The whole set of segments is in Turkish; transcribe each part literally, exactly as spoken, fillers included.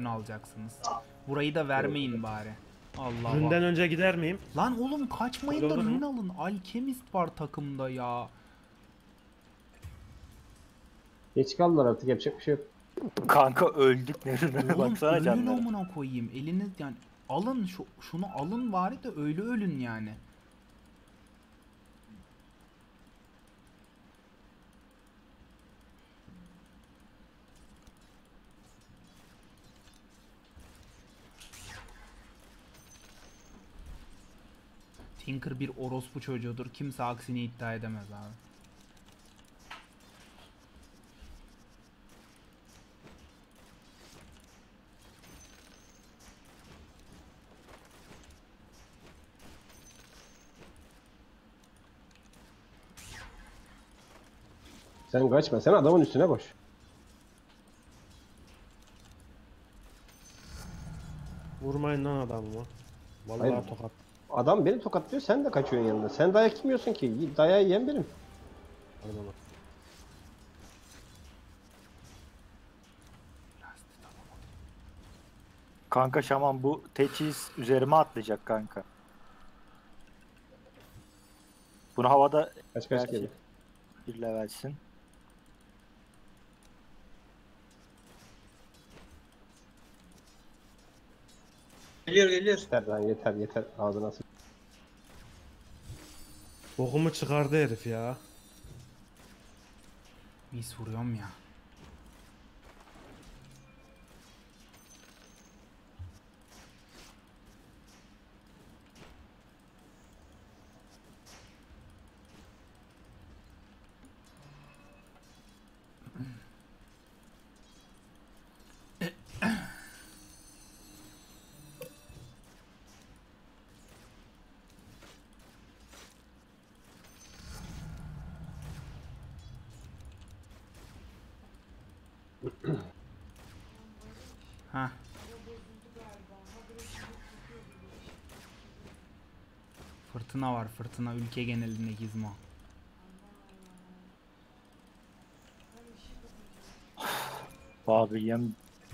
rün alacaksınız. Burayı da vermeyin bari. Allah Allah. Ründen önce gider miyim? Lan oğlum kaçmayın Öyle da olur mu? rün alın. Alkemist var takımda ya. Geç kaldılar artık, yapacak bir şey yok. Kanka öldük nereye Oğlum baksana ölün canlara. amına koyayım. Eliniz yani alın şu şunu alın bari de öyle ölün yani. Tinker bir orospu çocuğudur. Kimse aksini iddia edemez abi. Sen kaçma, sen adamın üstüne koş. Vurmayın lan adamı. Vallahi Hayır. tokat. Adam beni tokatlıyor, sen de kaçıyorsun yanında. Sen dayak yemiyorsun ki, dayağı yiyen benim. Hadi bana. Kanka şaman bu teçhiz üzerime atlayacak kanka. Bunu havada Kaç kaç gerçi geliyor. bir levelsin. Geliyor geliyor. Yeter lan, yeter yeter, ağzına sık. Bokumu çıkardı herif ya. Mis vuruyorum ya. Ha. Fırtına var, fırtına ülke genelinde gizmo. Abi yem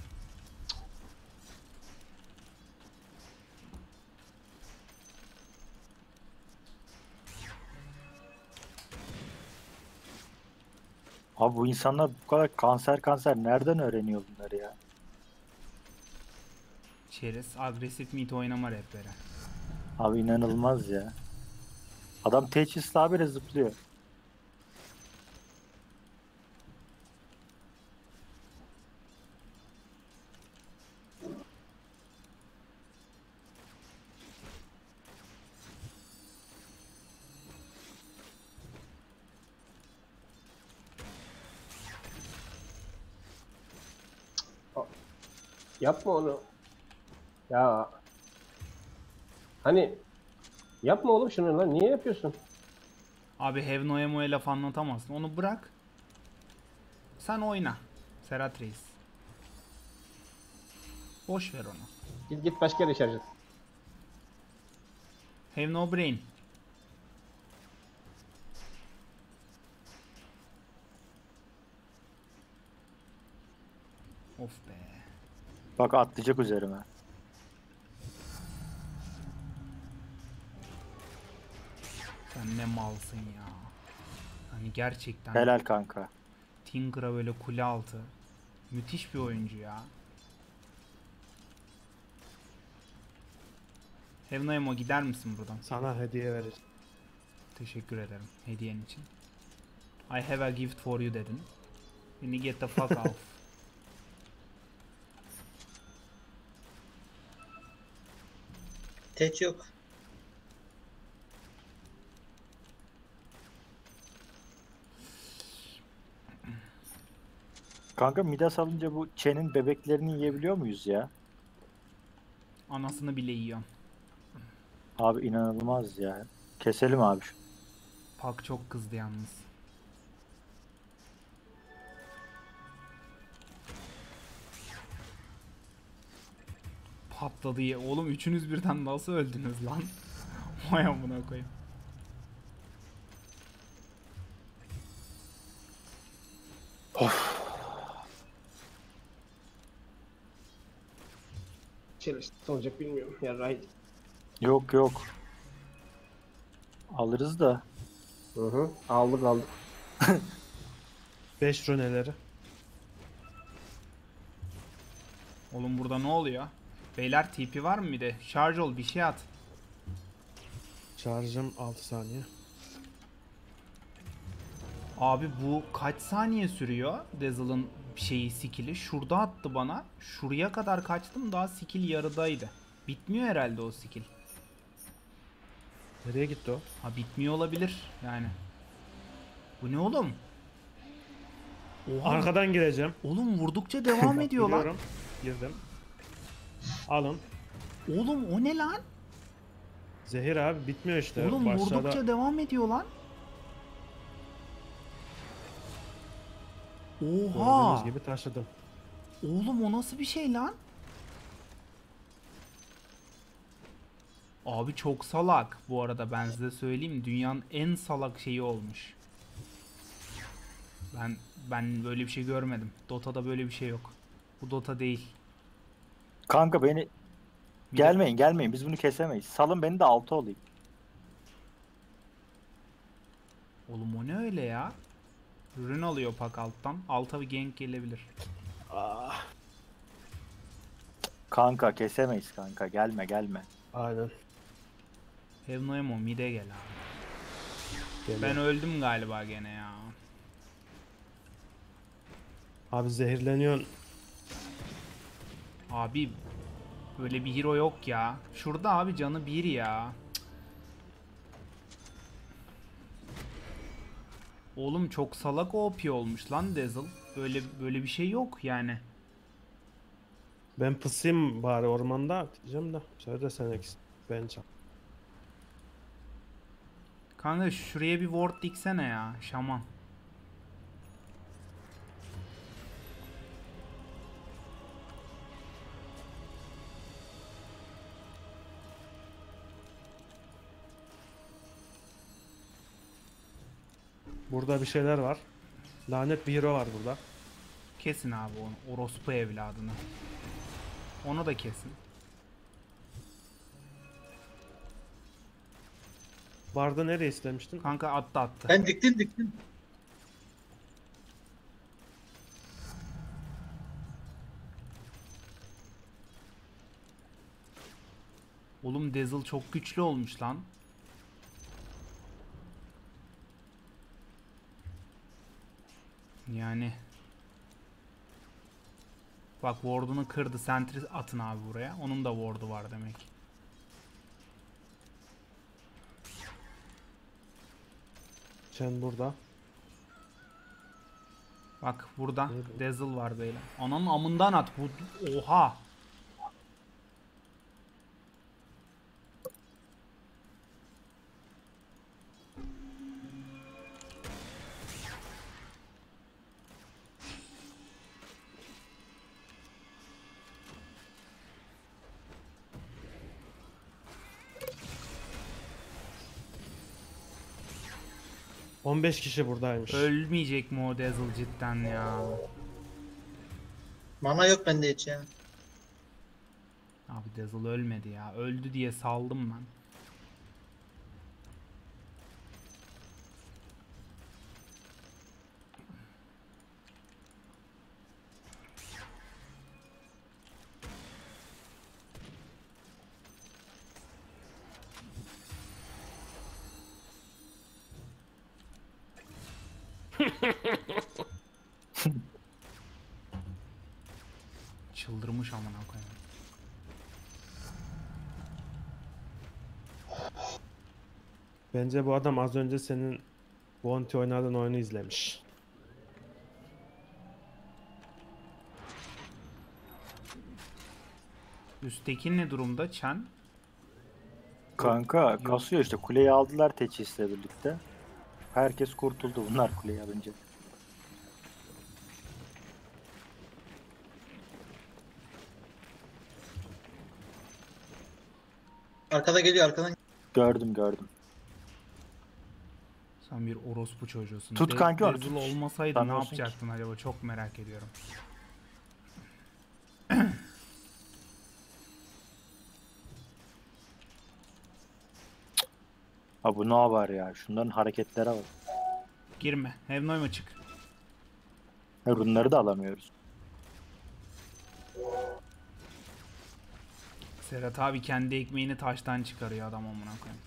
Abi bu insanlar bu kadar kanser kanser nereden öğreniyor bunları ya? Çerez agresif mid oynama rehberi. Abi inanılmaz ya. Adam teçhizle habire zıplıyor. Yapma onu. Ya. Hani yapma oğlum şunu lan, niye yapıyorsun? Abi Hevno'ya moya laf anlatamazsın. Onu bırak. Sen oyna. Serhat Reis. Boş ver onu. Git git başka yere şarj et. Have no brain. Of be. Bak atlayacak üzerime. Sen ne malsın ya. Hani gerçekten Helal kanka. Tinker'a böyle kule altı. Müthiş bir oyuncu ya. Hevnoemo gider misin buradan? Sana hediye veririz. Teşekkür ederim hediyen için. I have a gift for you dedin. Beni get the fuck off. Teç yok. Kanka Midas alınca bu Chen'in bebeklerini yiyebiliyor muyuz ya? Anasını bile yiyorum. Abi inanılmaz ya. Keselim abi şu. Pak çok kızdı yalnız. Patladı ya. Oğlum üçünüz birden nasıl öldünüz lan? Vay amına koyayım. Çelişti olacak bilmiyorum. Ya Raid. Yok yok. Alırız da. Hı hı. Aldık aldık. beş runeleri. Oğlum burada ne oluyor? Beyler T P var mı bir de? Şarj ol, bir şey at. Şarjım altı saniye. Abi bu kaç saniye sürüyor? Dazzle'ın şeyi, skill'i. Şurada attı bana. Şuraya kadar kaçtım, daha skill yarıdaydı. Bitmiyor herhalde o skill. Nereye gitti o? Ha, bitmiyor olabilir yani. Bu ne oğlum? Oha. Arkadan gireceğim. Oğlum vurdukça devam Bak, ediyor lan. giriyorum. Girdim. Alın. Oğlum o ne lan? Zehir abi bitmiyor işte. Oğlum Başlarda vurdukça devam ediyor lan. Oha. gördüğünüz gibi taşıdım. Oğlum o nasıl bir şey lan? Abi çok salak bu arada, ben size söyleyeyim, dünyanın en salak şeyi olmuş. Ben ben böyle bir şey görmedim. Dota'da böyle bir şey yok. Bu Dota değil. Kanka beni Bir de- gelmeyin gelmeyin biz bunu kesemeyiz. Salın beni de altı olayım. Oğlum o ne öyle ya? Rune alıyor pak alttan. Alta bir gank gelebilir. Ah, Kanka kesemeyiz kanka gelme gelme. aynen. Hevnoemo mid'e gel abi. Geliyor. Ben öldüm galiba gene ya. Abi zehirleniyorsun. Abi böyle bir hero yok ya. Şurada abi canı bir ya. Cık. Oğlum çok salak O P olmuş lan Dazzle. Böyle böyle bir şey yok yani. Ben pısayım bari ormanda diyeceğim de. Söyle de sen eksin. Ben çal. Kanka şuraya bir ward diksene ya, şaman. Burada bir şeyler var. Lanet bir hero var burada. Kesin abi onu, orospu evladını. Onu da kesin. Barda nereye istemiştin? Kanka attı attı. Ben diktim diktim. Oğlum Dazzle çok güçlü olmuş lan. Yani. Bak ward'unu kırdı. Sentry atın abi buraya. Onun da ward'u var demek. Sen burada. Bak burada Ne bu? Dazzle var beyler. Ananın amından at. Bu oha. on beş kişi buradaymış. Ölmeyecek mi o Dazzle cidden ya? Mana yok bende hiç ya. Abi Dazzle ölmedi ya. Öldü diye saldım ben. Çıldırmış amına koyayım. Bence bu adam az önce senin Bounty oynadığın oyunu izlemiş. Üstteki ne durumda? Chen? Kanka kasıyor işte kuleyi aldılar teçhizle birlikte. Herkes kurtuldu bunlar kuleyi alınca. Arkada geliyor arkadan. Gördüm gördüm. Sen bir orospu çocuğusun. Tut De- kanki onu, Dazzle tut. olmasaydı Sen ne olsun ki. yapacaktın acaba? Çok merak ediyorum. Abi bu ne var ya? Şunların hareketlere bak. Girme. Hevnoyma çık. Ha, runları da alamıyoruz. Serhat abi kendi ekmeğini taştan çıkarıyor adam amına koyayım.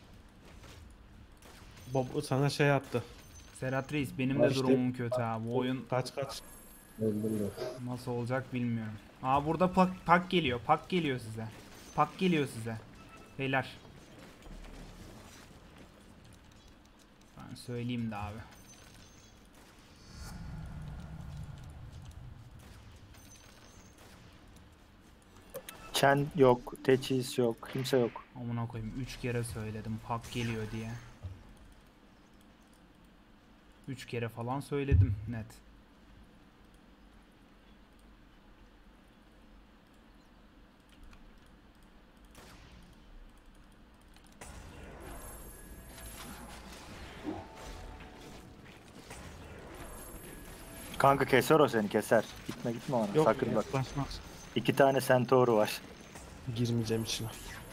Bob sana şey attı. Serhat Reis benim Var de işte. durumum kötü ha. Bu oyun Kaç kaç. Öldüm nasıl olacak bilmiyorum. Aa burada pak, pak geliyor. Pak geliyor size. Pak geliyor size. Beyler. Ben söyleyeyim de abi. Chen yok, teçhiz yok, kimse yok. Amına koyayım üç kere söyledim pak geliyor diye. üç kere falan söyledim net. Kanka keser o seni keser. Gitme gitme ona. Yok Sakın bak. yaklaşmaz. İki tane Centaur'u var. Girmeyeceğim içine.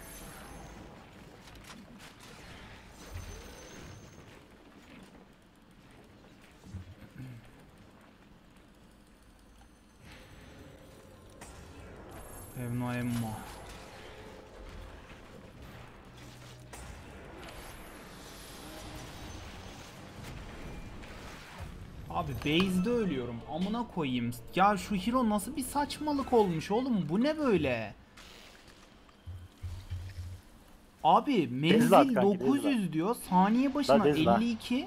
Evno emmo. Abi base'de ölüyorum. Amına koyayım. Ya şu hero nasıl bir saçmalık olmuş oğlum? Bu ne böyle? Abi menzil kanki, dokuz yüz diyor. Saniye başına Dez lan. elli iki.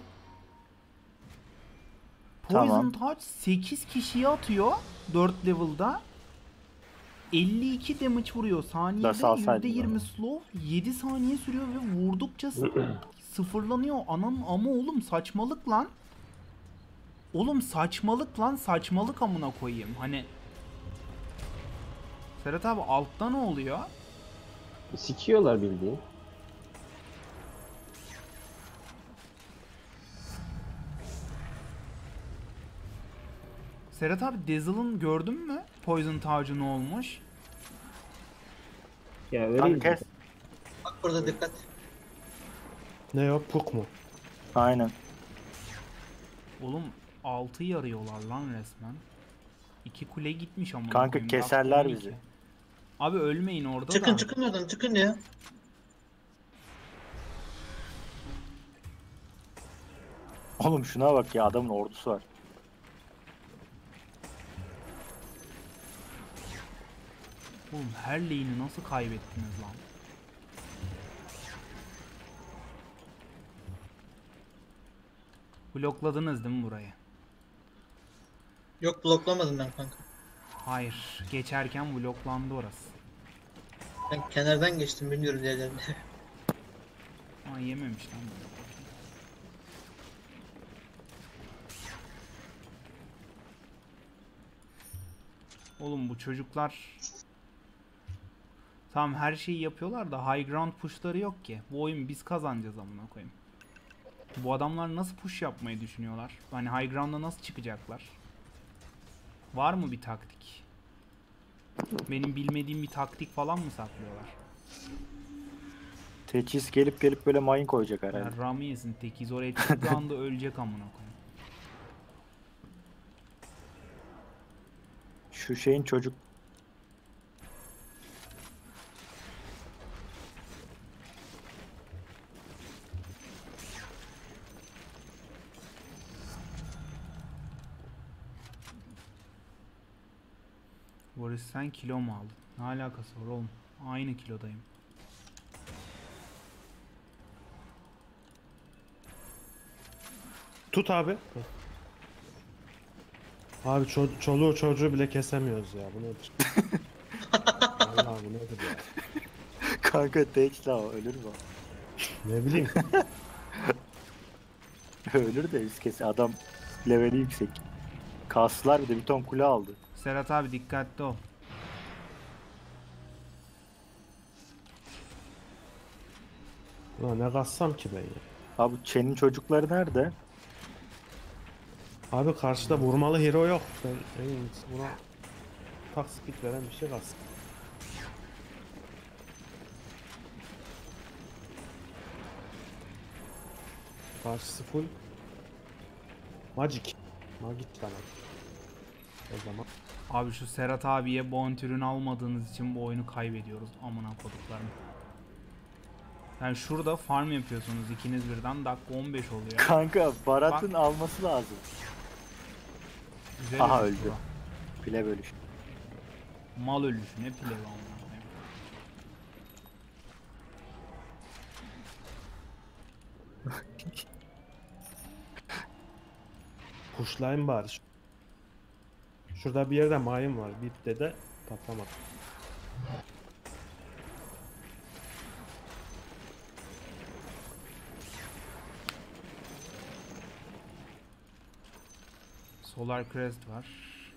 Poison Tamam. Touch sekiz kişiye atıyor dört level'da. elli iki damage vuruyor. Saniyede Nasıl alsaydın yüzde yirmi slow. yedi saniye sürüyor ve vurdukça sı- sıfırlanıyor. Ananın ama oğlum saçmalık lan. Oğlum saçmalık lan, saçmalık amına koyayım. Hani Serhat abi altta ne oluyor? Sikiyorlar bildiğin. Serhat abi Dazzle'ın gördün mü? Poison tacı ne olmuş? Ya Kanka öyle kes. Bak burada dikkat. Ne o puk mu? Aynen. Oğlum altı yarıyorlar lan resmen. İki kule gitmiş ama. Kanka keserler bizi. Abi ölmeyin orada Çıkın da. çıkın oradan çıkın ya. Oğlum şuna bak ya adamın ordusu var. Oğlum her lane'i nasıl kaybettiniz lan? Blokladınız değil mi burayı? Yok bloklamadım ben kanka. Hayır. Geçerken bloklandı orası. Ben kenardan geçtim bilmiyorum diğerlerini. Aa yememiş lan bunu. Oğlum bu çocuklar tamam her şeyi yapıyorlar da high ground pushları yok ki. Bu oyun biz kazanacağız amına koyayım. Bu adamlar nasıl push yapmayı düşünüyorlar? Hani high ground'a nasıl çıkacaklar? Var mı bir taktik? Benim bilmediğim bir taktik falan mı saklıyorlar? Teçhiz gelip gelip böyle mayın koyacak herhalde. Ya Ramiyes'in tekiz oraya çıktığı anda ölecek amına koyayım. Şu şeyin çocuk Boris sen kilo mu aldın? Ne alakası var oğlum? Aynı kilodayım. Tut abi. Abi ço- çoluğu çocuğu bile kesemiyoruz ya. Bu nedir? Allah bu nedir ya? kanka teç la o ölür mü? Ne bileyim. Ölür de biz kes adam leveli yüksek. Kaslar bir de bir ton kule aldı. Serhat abi dikkatli ol. Ulan ne kassam ki ben ya. Abi Chen'in çocukları nerede? Abi karşıda vurmalı hero yok. Ben en iyisi buna tak speed veren bir şey kalsın. Karşısı full. Magic. Magic tamam. O zaman. Abi şu Serhat abiye bontürünü almadığınız için bu oyunu kaybediyoruz. Amına koduklarım. Yani şurada farm yapıyorsunuz ikiniz birden, dakika on beş oluyor. Kanka Barat'ın alması lazım. Güzel Aha ölüş öldü. bu. Pile bölüş. Mal ölüşü ne pilevi amına koyayım. Pushlayın bari. Şurada bir yerde mayın var. Bipte de patlamadı. Solar Crest var.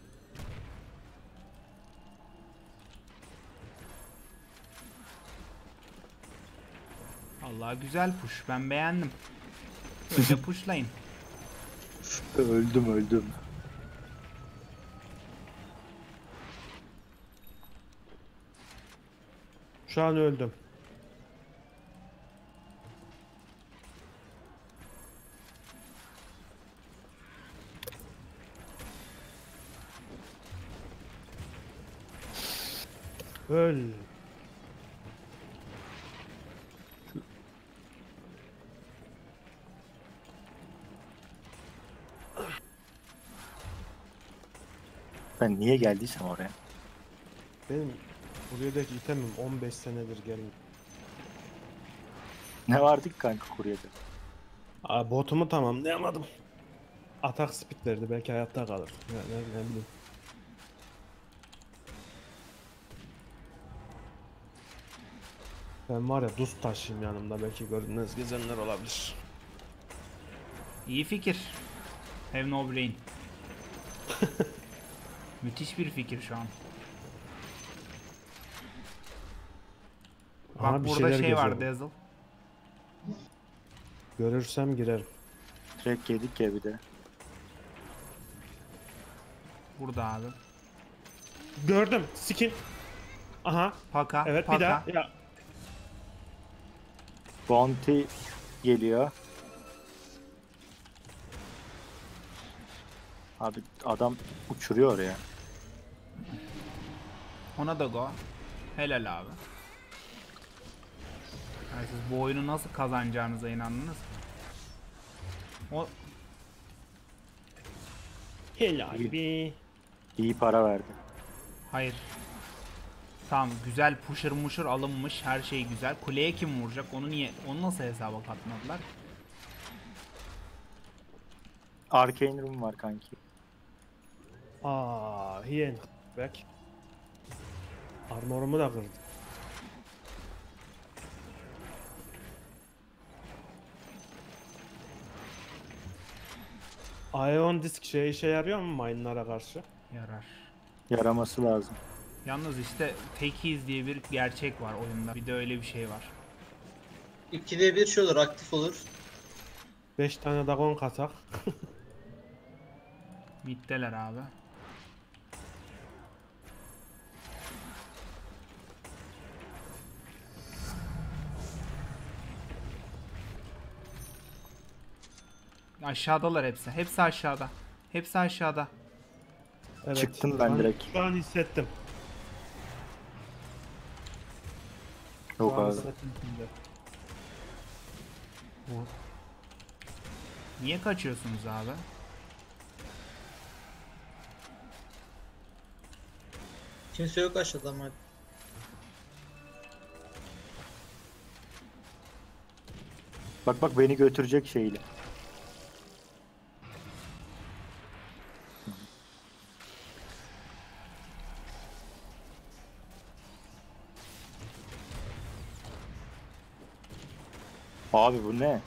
Allah güzel push. Ben beğendim. Böyle pushlayın. Öldüm öldüm. Şu an öldüm. Öl. Ben niye geldiysem oraya. Benim buradaki itemim on beş senedir gelmiyor. Ne vardı ki kanka kuryede? Aa, botumu tamamlayamadım. Atak speed verdi, belki hayatta kalır. Ne, ne, ne bileyim. Ben var ya duz taşıyayım yanımda, belki görünmez gezenler olabilir. İyi fikir. Have no brain. Müthiş bir fikir şu an. Bak Aha, bir burada şeyler şey var geziyor. Dazzle. Görürsem girerim. Track yedik ya bir de. Burada abi. Gördüm. Skin. Aha. Paka. Evet paka. bir daha. Ya. Bounty geliyor. Abi adam uçuruyor ya. Ona da go. Helal abi. Yani siz bu oyunu nasıl kazanacağınıza inandınız mı? O Helal bir. İyi para verdi. hayır. Tamam güzel pusher muşur alınmış, her şey güzel. Kuleye kim vuracak? Onu niye? Onu nasıl hesaba katmadılar? Arcane Room var kanki. Aa, hiyen. Back. Armorumu da kırdı. Ion disk şey işe yarıyor mu mine'lara karşı? Yarar. Yaraması lazım. Yalnız işte techies diye bir gerçek var oyunda. Bir de öyle bir şey var. ikide bir şey olur, aktif olur. beş tane dagon katak. Middeler abi. Aşağıdalar hepsi. Hepsi aşağıda. Hepsi aşağıda. Evet. Çıktım şu ben an- direkt. Şu an hissettim. Yok Şu an abi. hissettim şimdi. Niye kaçıyorsunuz abi? Kimse yok aşağıda ama. Bak bak beni götürecek şeyle. Abi bu ne?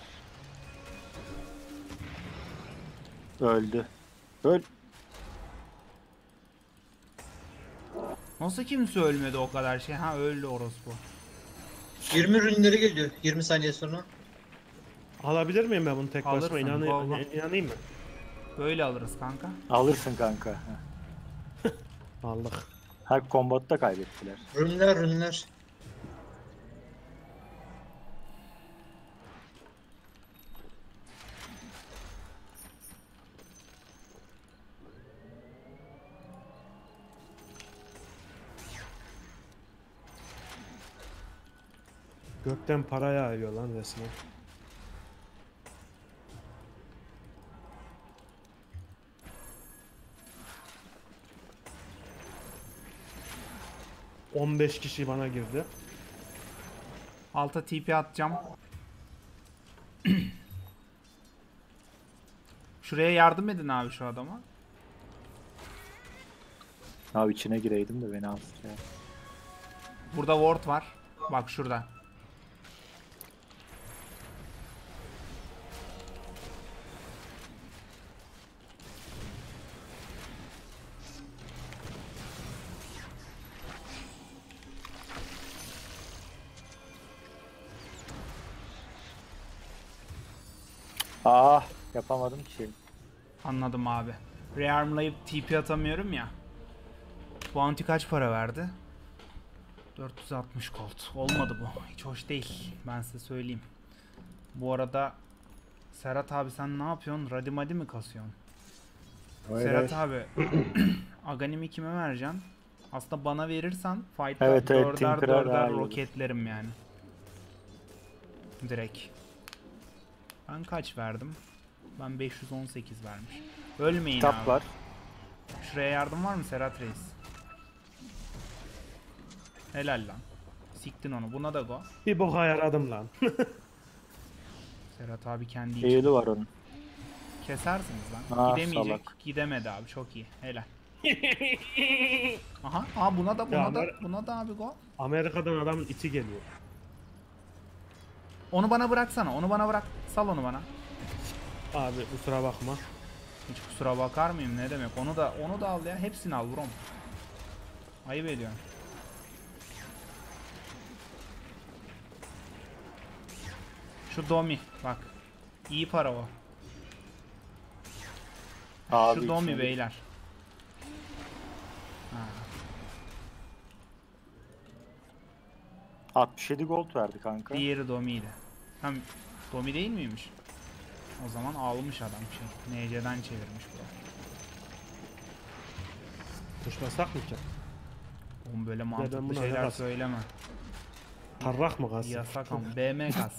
Öldü. Öl. Nasıl kimse ölmedi o kadar şey? Ha öldü orospu. yirmi ürünleri geliyor yirmi saniye sonra. Alabilir miyim ben bunu tek başıma? Alırsın, İnanayım, vallahi. inanayım mı? Böyle alırız kanka. Alırsın kanka. Aldık. Her kombatta kaybettiler. Ürünler ürünler. Gökten para yağıyor lan resmen. on beş kişi bana girdi. Alta T P atacağım. Şuraya yardım edin abi şu adama. Abi içine gireydim de beni alsın ya. Burada ward var. Bak şurada. Ah yapamadım ki şey. Anladım abi. Rearmlayıp T P atamıyorum ya. Bounty kaç para verdi? dört yüz altmış gold. Olmadı bu. Hiç hoş değil. Ben size söyleyeyim. Bu arada Serhat abi sen ne yapıyorsun? Radimadi mi kasıyorsun? Hayır, Serhat hayır. abi Aghanim'i kime vereceksin? Aslında bana verirsen fight'ta Evet, evet, dörder Tinker'a daha dörder iyi olur. roketlerim yani. Direkt. Ben kaç verdim? Ben beş yüz on sekiz vermiş. Ölmeyin Kitap abi. var. Şuraya yardım var mı Serhat Reis? Helal lan. Siktin onu. Buna da go. Bir boka yaradım lan. Serhat abi kendi için. Eğili var onun. Kesersiniz lan. Ah, Gidemeyecek. salak. Gidemedi abi. Çok iyi. Helal. Aha. Aa buna da buna Ya da Ömer- buna da abi go. Amerika'dan adamın iti geliyor. Onu bana bıraksana. Onu bana bırak. Sal onu bana. Abi kusura bakma. Hiç kusura bakar mıyım? Ne demek? Onu da onu da al ya. Hepsini al Brom. Ayıp ediyorum. Şu Domi bak. İyi para o. Abi Şu Domi içine- beyler. Ha. altmış yedi gold verdi kanka. Diğeri Domi'ydi. Hem Domi değil miymiş? O zaman almış adam şey. N C'den çevirmiş bu. Kuşlasak mı ki? Oğlum böyle ben mantıklı buna şeyler helal. söyleme. Tarrak mı kalsın? Yasak ama. B M gaz.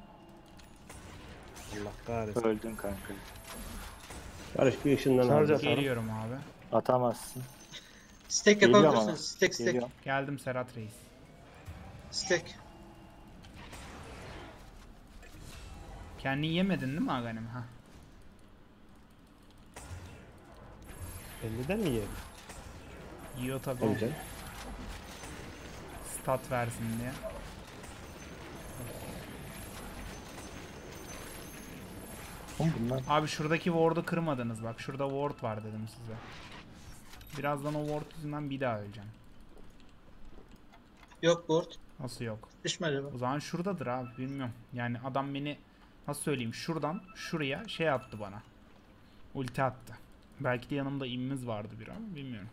Allah kahretsin. Öldün kanka. Barış bir ışından Şarj al. atalım. Geliyorum abi. Atamazsın. Stack Geliyor ama. yapabilirsiniz. Stack stack. Geliyor. Geldim Serhat Reis. Stack. Kendini yemedin değil mi Aghanim? Ha. elliden mi yiyelim? Yiyor tabii. Tabii canım. Stat versin diye. Oğlum bunlar Abi şuradaki ward'u kırmadınız bak. Şurada ward var dedim size. Birazdan o ward yüzünden bir daha öleceğim. Yok board. Nasıl yok? Düşme acaba. O zaman şuradadır abi bilmiyorum. Yani adam beni nasıl söyleyeyim şuradan şuraya şey attı bana. Ulti attı. Belki de yanımda immiz vardı bir ama bilmiyorum.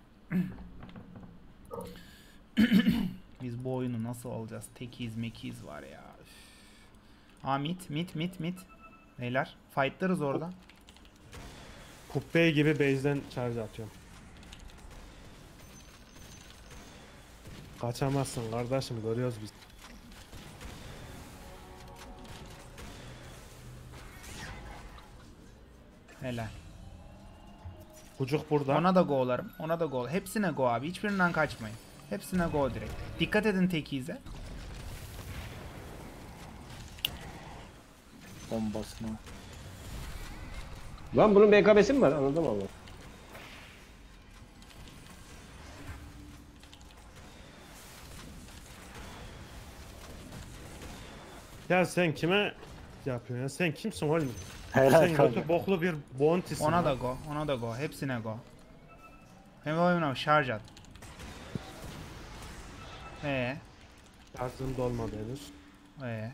Biz bu oyunu nasıl alacağız? Tekiz mekiz var ya. Üf. Aa mit mit mit mit. Beyler fightlarız orada. Kubbey gibi base'den charge atıyorum. Kaçamazsın kardeşim, görüyoruz biz. Helal. Kucuk burada. Ona da go'larım. Ona da go. Hepsine go abi. Hiçbirinden kaçmayın. Hepsine go direkt. Dikkat edin tekiz'e. bombasına. Lan bunun B K B'si mi var? Anladım ama. Ya sen kime yapıyorsun ya? Sen kimsin oğlum? Helal Sen kanka. kötü boklu bir bounty'sin. Ona lan. da go. Ona da go. Hepsine go. Hem oyuna şarj at. Ee, Tarzım dolmadı henüz. ee.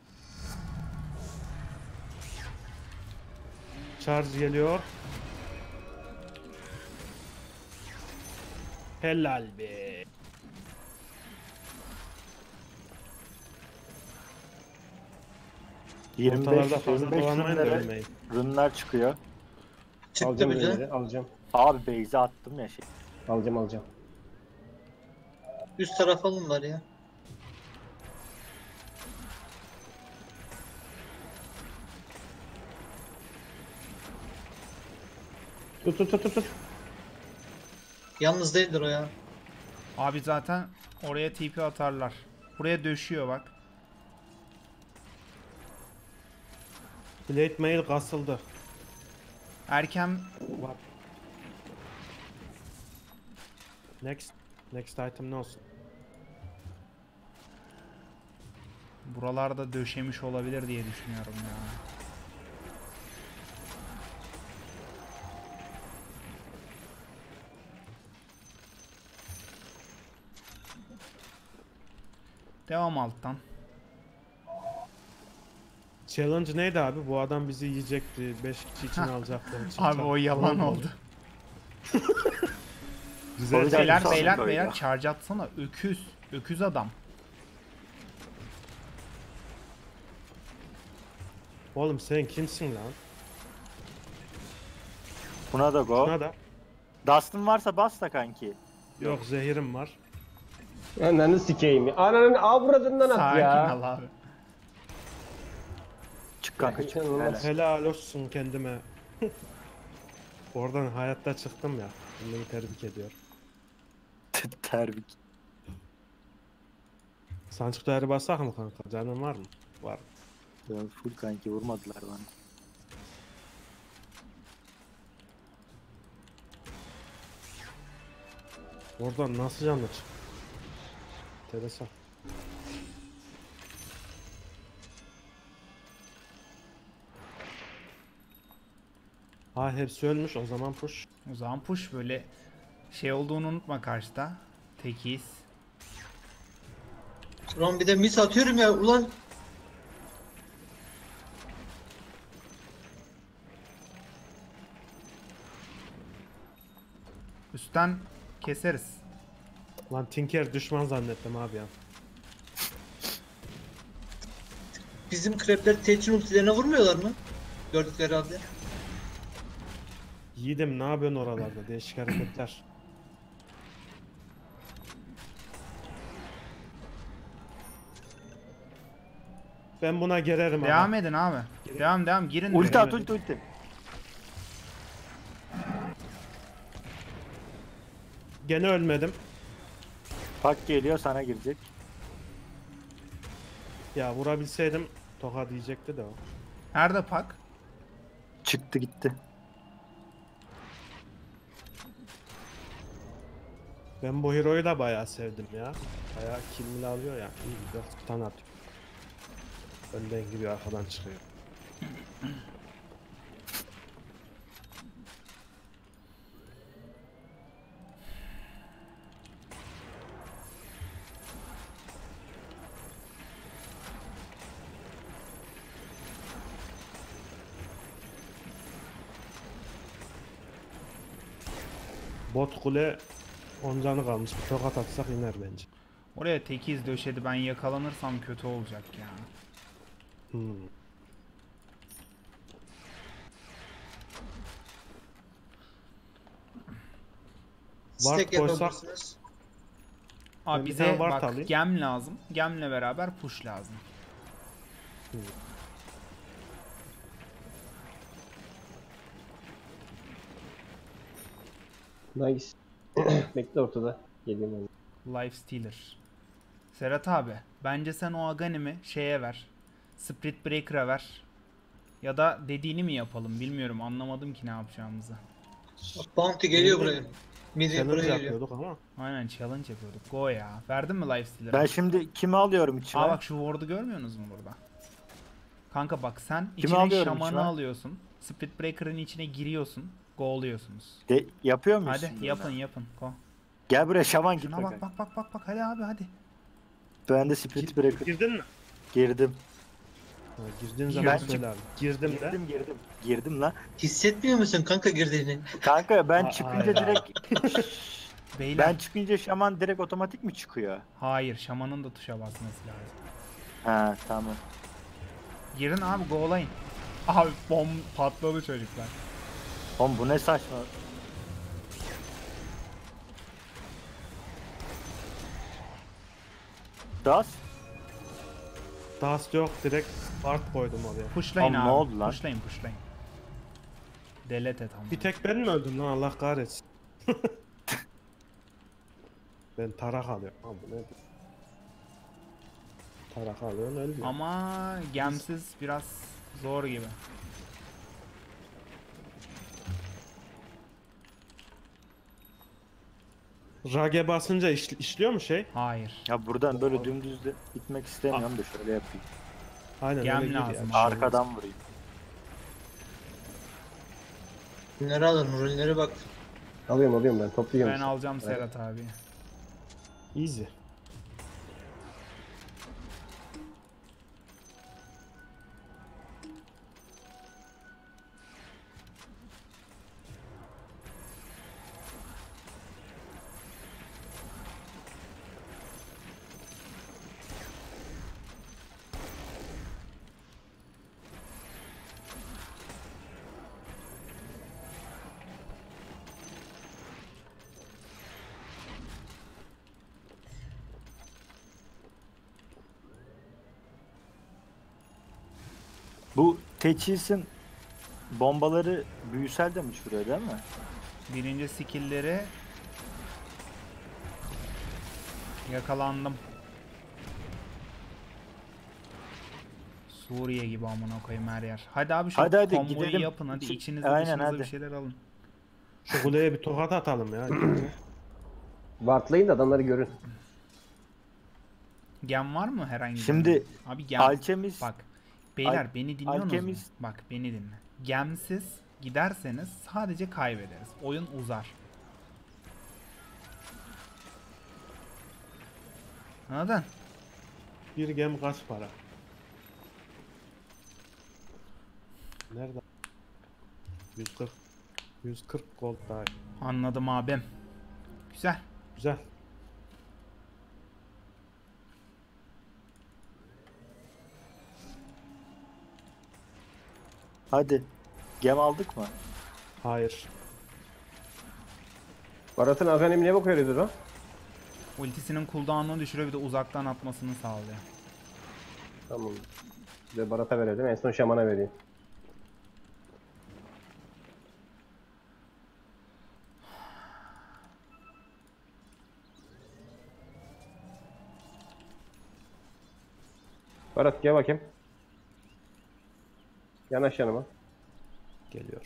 Charge geliyor. Helal be. yirmi beş Ortalarda fazla yirmi beş dolanmayın da rünlere ölmeyin. rünler çıkıyor. Çıktı Alacağım bir de. ürünleri, alacağım. Abi base'e attım ya şey. Alacağım alacağım. Üst taraf alın var ya. Tut tut tut tut, tut. Yalnız değildir o ya. Abi zaten oraya T P atarlar. Buraya döşüyor bak. Blade Mail kasıldı. Erken Var. Next. Next item ne olsun? buralarda döşemiş olabilir diye düşünüyorum ya. Devam alttan. Challenge neydi abi? Bu adam bizi yiyecekti. beş kişi için alacaktı. Abi o yalan oldu. Güzel. Güzel. Beyler Sağ olsun beyler böyle beyler ya. charge atsana. Öküz. Öküz adam. Oğlum sen kimsin lan? Buna da go. Şuna da. Dust'ın varsa bas da kanki. Yok zehirim var. Ananı sikeyim ya. Ananı avradından at Sakin ya. ol abi. Çık kanka çık. İnanılmaz. Hele. Helal olsun kendime. Oradan hayatta çıktım ya. Kendimi tebrik ediyorum. Terbik. Sancık değeri basak mı kanka? Canın var mı? Var. Ya full kanki vurmadılar bana. Oradan nasıl canlı çık? Enteresan. Ha hepsi ölmüş o zaman push. O zaman push böyle şey olduğunu unutma karşıda. Tekiz. Ulan bir de mis atıyorum ya ulan. Üstten keseriz. Lan Tinker düşman zannettim abi ya. Bizim krepler Tetrin ultilerine vurmuyorlar mı? Gördükleri halde. Yiğidim ne yapıyorsun oralarda? Değişik hareketler. Ben buna girerim abi. Devam edin abi. Devam devam girin. Ulti direkt. at ulti ulti. Gene ölmedim. Pak geliyor sana girecek. Ya vurabilseydim toka diyecekti de o. Nerede pak? Çıktı gitti. Ben bu hero'yu da bayağı sevdim ya. Bayağı kill alıyor ya. İyi güzel stun atıyor. Önden giriyor arkadan çıkıyor. Bot kule on canı kalmış. Bir tokat atsak iner bence. Oraya tekiz döşedi. Ben yakalanırsam kötü olacak ya. Hmm. Var Stack koysak- yapabilirsiniz. Abi Ben bir bize tane ward bak alayım. gem lazım. Gemle beraber push lazım. Nice. Bekle ortada. Geleyim ben. Life Stealer. Serhat abi bence sen o Aghanem'i şeye ver. Split Breaker'a ver. Ya da dediğini mi yapalım bilmiyorum, anlamadım ki ne yapacağımızı. Bounty geliyor buraya. Midi Challenge buraya geliyor. yapıyorduk ama. Aynen challenge yapıyorduk. Go ya. Verdin mi Life Stealer'ı? Ben şimdi kimi alıyorum içime? Aa bak şu ward'u görmüyorsunuz mu burada? Kanka bak sen Kimi içine alıyorum şamanı içime? alıyorsun. Split Breaker'ın içine giriyorsun. Go'luyorsunuz. De, yapıyor muyuz Hadi şimdi yapın bunu? yapın. Go. Gel buraya şaman Şuna gitme bak kanka. bak bak bak bak hadi abi hadi. Ben de split breaker Girdin mi? girdim. Ha, girdiğin zaman Ben söyle abi. Girdim de. Girdim girdim. Girdim lan. Hissetmiyor musun kanka girdiğini? Kanka ben Aa, çıkınca ya. direkt Beyler. ben çıkınca şaman direkt otomatik mi çıkıyor? Hayır, şamanın da tuşa basması lazım. Ha tamam. Girin abi, go'layın. Abi bom patladı çocuklar. Oğlum bu ne saçma. Das. Dust yok direkt ward koydum oraya. Pushlayın Oğlum abi. ne oldu lan? Pushlayın pushlayın. Delete et ama. Bir tek ben mi öldüm lan, Allah kahretsin. Ben tarak alıyorum. Abi bu ne? Tarak alıyorsun ölmüyor. Ama gemsiz biraz zor gibi. Rage basınca iş- işliyor mu şey? Hayır. Ya buradan böyle dümdüz de gitmek istemiyorum da şöyle yapayım. Aynen Gem öyle gidiyor. lazım. Arkadan vurayım. Ürünleri alın, ürünlere bak. Alıyorum alıyorum ben topluyorum. Ben işte. alacağım Serhat abi. Easy. Bu teçhizin bombaları büyüsel de mi vuruyor değil mi? Birinci skill'leri yakalandım. Suriye gibi amına koyayım her yer. Hadi abi şu Hadi hadi komboyu gidelim. yapın hadi İçi- içinizde Aynen, dışınıza hadi. bir şeyler alın. Şu kuleye bir tokat atalım ya. Wardlayın da adamları görün. Gem var mı herhangi bir? Şimdi Abi gem. Alchemist Bak beyler Al- beni dinliyorsunuz mu? Alchemist- Bak beni dinle. Gemsiz giderseniz sadece kaybederiz. Oyun uzar. Anladın? Bir gem kaç para? Nerede? yüz kırk. yüz kırk gold daha. Anladım abim. Güzel. Güzel. hadi. Gem aldık mı? Hayır. Barat'ın az önemi ne bakıyordu lan? Ultisinin cooldown'unu düşürüyor bir de uzaktan atmasını sağlıyor. Tamam. Bir de Barat'a verelim en son şamana vereyim. Barat gel bakayım. Yanaş yanıma. Geliyor.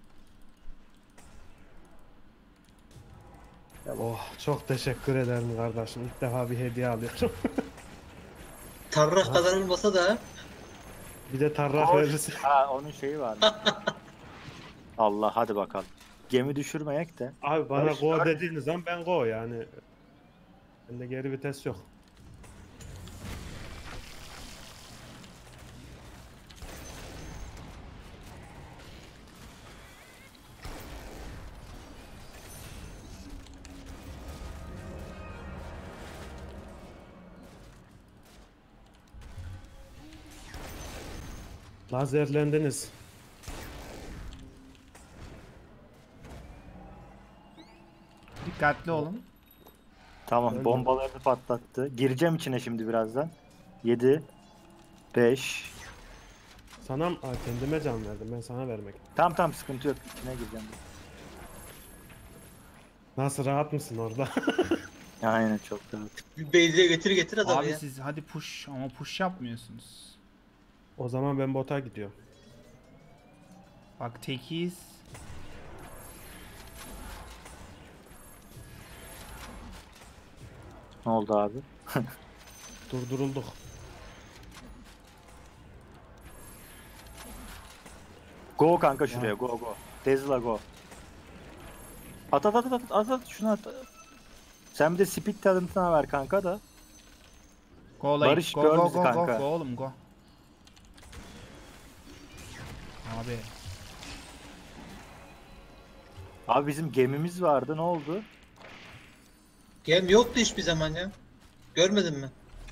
Tamam. Oh çok teşekkür ederim kardeşim. İlk defa bir hediye alıyorum. Tarrah kadar olmasa da Bir de tarrak Koş. verirse. Ha onun şeyi var. Allah hadi bakalım. Gemi düşürmeyek de. Abi bana Barış, go Barış. dediğiniz zaman ben go yani. Bende geri vites yok. Lazerlendiniz. Dikkatli olun. Tamam Öldüm. bombalarını patlattı. Gireceğim içine şimdi birazdan. yedi beş Sana mı? Aa, kendime can verdim. Ben sana vermek. Tamam tamam sıkıntı yok. İçine gireceğim. Nasıl, rahat mısın orada? Aynen çok rahat. bir base'e getir getir adamı Abi ya. siz hadi push ama push yapmıyorsunuz. O zaman ben bota gidiyorum. Bak tekiz. Ne oldu abi? Durdurulduk. Go kanka şuraya go go. Tesla go. At at at at at at, at şunu at. Sen bir de speed talent'ına ver kanka da. Go like. Barış, Go gör go bizi go go kanka. go oğlum go. Abi Abi bizim gemimiz vardı ne oldu? Gem yoktu hiçbir zaman ya. Görmedin mi?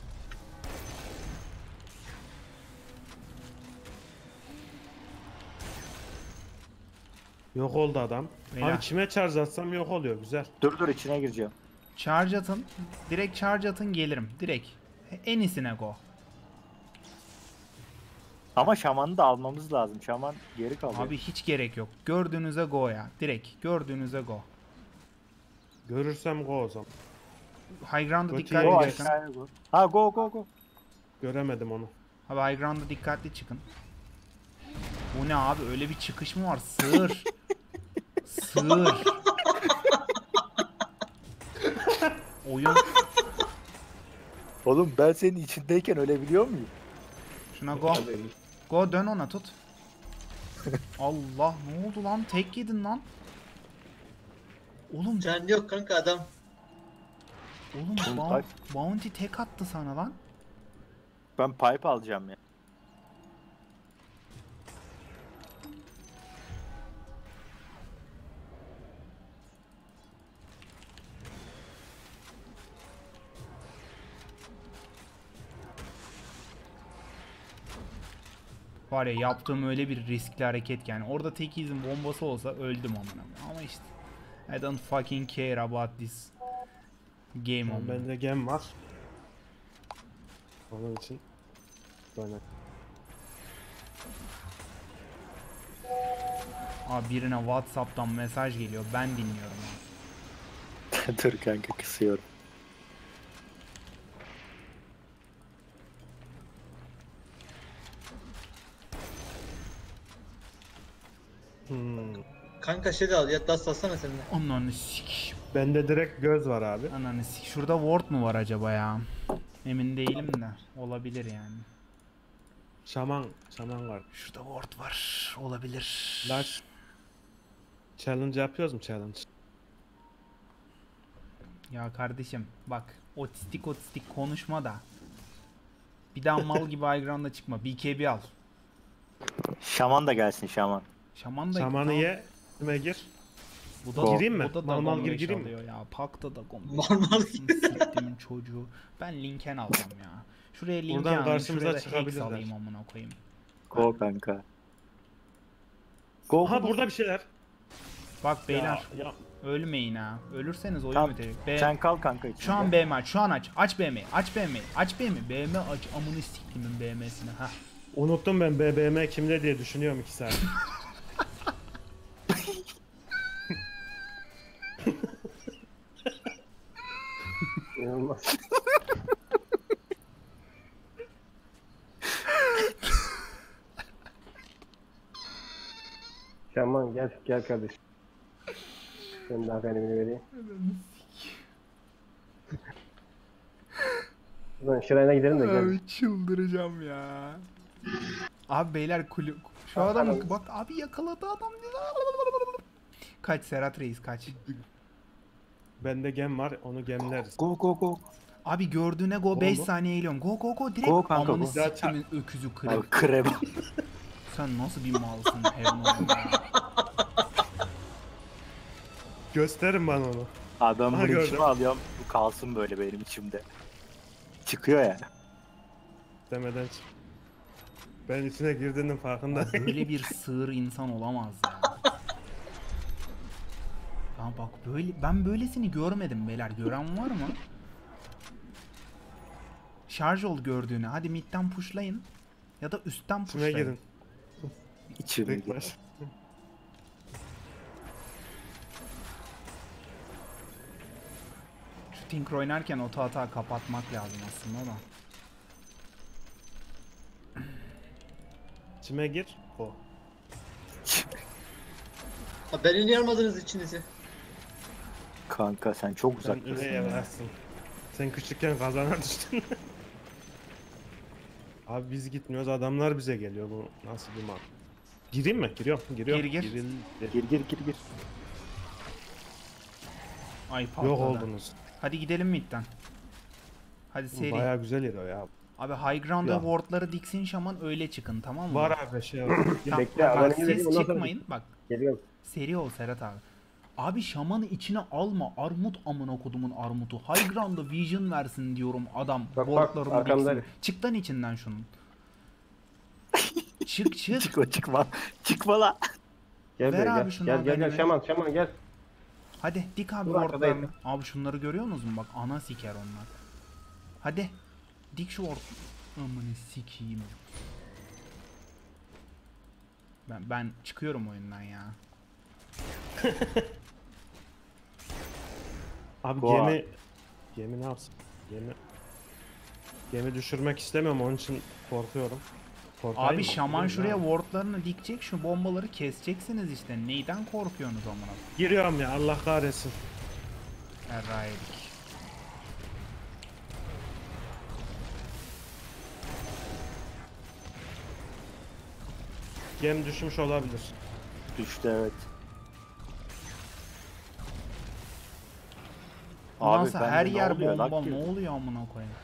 Yok oldu adam. Beyler. Abi kime charge atsam yok oluyor. Güzel. Dur dur içine gireceğim. charge atın. Direkt charge atın gelirim. Direkt. En iyisine go. Ama şamanı da almamız lazım. Şaman geri kalıyor. Abi hiç gerek yok. Gördüğünüze go ya. Direkt gördüğünüze go. Görürsem go o zaman. High ground'a Go dikkatli Go Go çıkın. aşağıya go. Ha go go go. Göremedim onu. Abi high ground'a dikkatli çıkın. Bu ne abi, öyle bir çıkış mı var? Sığır. Sığır. Oyun. Oğlum ben senin içindeyken öyle biliyor muyum? Şuna go. Go, dön ona, tut. Allah, ne oldu lan? Tek yedin lan. Oğlum, Can yok kanka adam. oğlum Oğlum, Boun- kaç- Bounty tek attı sana lan. Ben pipe alacağım ya. Var ya, yaptığım öyle bir riskli hareket ki yani. Orada tek izin bombası olsa öldüm amına. Ama işte I don't fucking care about this game Yani amına. bende gem var. Onun için böyle. Abi birine WhatsApp'tan mesaj geliyor. Ben dinliyorum abi. Dur kanka kısıyorum. Hmm. Kanka şey de al ya, das alsana sen de. Ananı sik. Bende direkt göz var abi. Ananı sik. Şurada ward mu var acaba ya? Emin değilim de. Olabilir yani. Şaman, şaman var. Şurada ward var. Olabilir. Laş. Challenge yapıyoruz mu challenge? Ya kardeşim bak, otistik otistik konuşma da. Bir daha mal gibi high ground'a çıkma. B K B al. Şaman da gelsin şaman. Şaman da Şamanı tamam. ye, üstüme gir. Bu da, Gireyim mi? Bu da Mal mal Dagon gir beş gireyim mi? alıyor ya. Pakta da Dagon beş. Mal mal alıyorsun, siktimin çocuğu. Ben Linken alacağım ya. Şuraya Linken Buradan alayım. karşımıza Şuraya da Hex çıkabilirler. alayım amına koyayım. Go kanka. Go Aha go. burada bir şeyler. Bak beyler, Ya, ya. ölmeyin ha. Ölürseniz oyun Tamam, bitecek. B... sen kal kanka içinde. Şu an B M aç. Şu an aç. Aç B M'yi. Aç B M'yi. Aç B M'yi. B M aç. Amını siktimin B M'sini. Hah. Unuttum ben B B M kimde diye düşünüyorum iki saat. İnanılmaz. Şaman gel gel kardeşim. Ben daha kalemini vereyim. Ulan şırayına gidelim de gel. Abi çıldıracağım ya. Abi beyler kulü... Şu adam bak abi, yakaladı adam. Kaç Serhat Reis kaç. Bende gem var, onu gemleriz. Go go go. Abi gördüğüne go, beş Oldu. saniye geliyorum. Go go go direkt. Go kanka, Amanı go. siktimin öküzü Abi kırık. krem. Sen nasıl bir malsın Heaven ya. Gösterin bana onu. Abi ben Aha, bunu gördüm. içime alıyorum. Bu kalsın böyle benim içimde. Çıkıyor ya. Demeden çık. Ben içine girdiğinin farkında. Böyle bir sığır insan olamaz ya. Ya bak böyle, ben böylesini görmedim beyler. Gören var mı? Şarj ol gördüğünü. Hadi midden pushlayın. Ya da üstten İçine pushlayın. girin. İçime Tek gir. baş. Şu Tinker oynarken oto hata kapatmak lazım aslında da. İçime gir. O. Ha, beni niye almadınız içinize? Kanka sen çok Sen uzaktasın. üvey ya. evlatsın. Sen küçükken kazana düştün. Abi biz gitmiyoruz, adamlar bize geliyor. Bu nasıl bir mal? Gireyim mi? Giriyorum. Giriyorum. Gir, gir. Girildi. Gir gir gir gir. Ay patladı. Yok oldunuz. Hadi gidelim midden. Hadi seri. Baya güzel yer o ya. Abi high ground'a Ya. wardları diksin şaman, öyle çıkın tamam mı? Var abi şey var. Ya, Bekle, bak, abone siz vereyim, ondan sonra- çıkmayın. Bak Geliyorum. seri ol Serhat abi. Abi şamanı içine alma. Armut amına kodumun armutu. High ground'a vision versin diyorum adam. Bak, bak, Wardlarını arkamda. diksin. Çık lan içinden şunun. Çık çık. Çıkma çıkma. Çıkma la. Gel Ver buraya abi gel. şunu Gel gel haberine. gel Şaman Şaman gel. Hadi dik abi Dur, wardlarını. arkadayım. Abi şunları görüyor musunuz bak, ana siker onlar. Hadi dik şu ward. Amına sikeyim. Ben, ben çıkıyorum oyundan ya. Abi Goa. gemi gemi ne yapsın? Gemi gemi düşürmek istemiyorum, onun için korkuyorum. Korkayım Abi mı? şaman Bilmiyorum şuraya ya. wardlarını dikecek, şu bombaları keseceksiniz işte. Neyden korkuyorsunuz amına? Giriyorum ya, Allah kahretsin. Erraydik. Gemi düşmüş olabilir. Düştü evet. Nasıl bende her ne yer oluyor? Lag bomba, girdi. ne oluyor amına koyayım?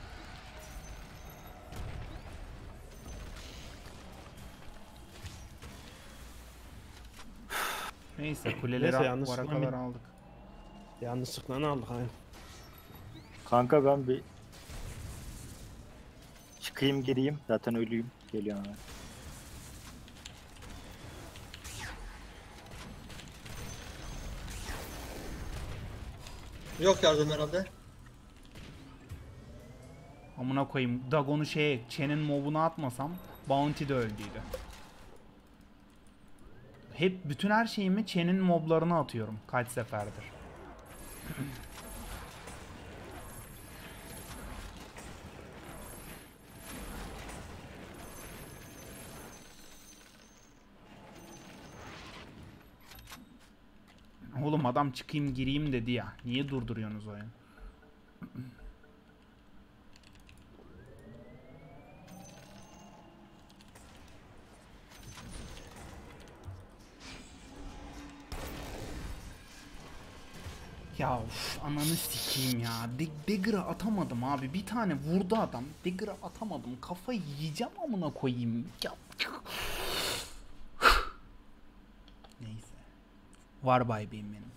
Neyse kuleleri Neyse, bu yanlışlıkla ara kadar bir- aldık. Yanlışlıkla ne aldık aynı. Kanka ben bir çıkayım gireyim. Zaten ölüyüm. Geliyorum hemen. Yok yardım herhalde. Amına koyayım Dagon'u şeye, Chen'in mobuna atmasam Bounty de öldüydü. Hep bütün her şeyimi Chen'in moblarına atıyorum kaç seferdir. Oğlum adam çıkayım gireyim dedi ya. Niye durduruyorsunuz oyunu? Ya uf, ananı sikeyim ya. Dig- Dagger'ı atamadım abi. Bir tane vurdu adam. Dagger'ı atamadım. Kafayı yiyeceğim amına koyayım. Ya. Neyse. Var bay benim benim.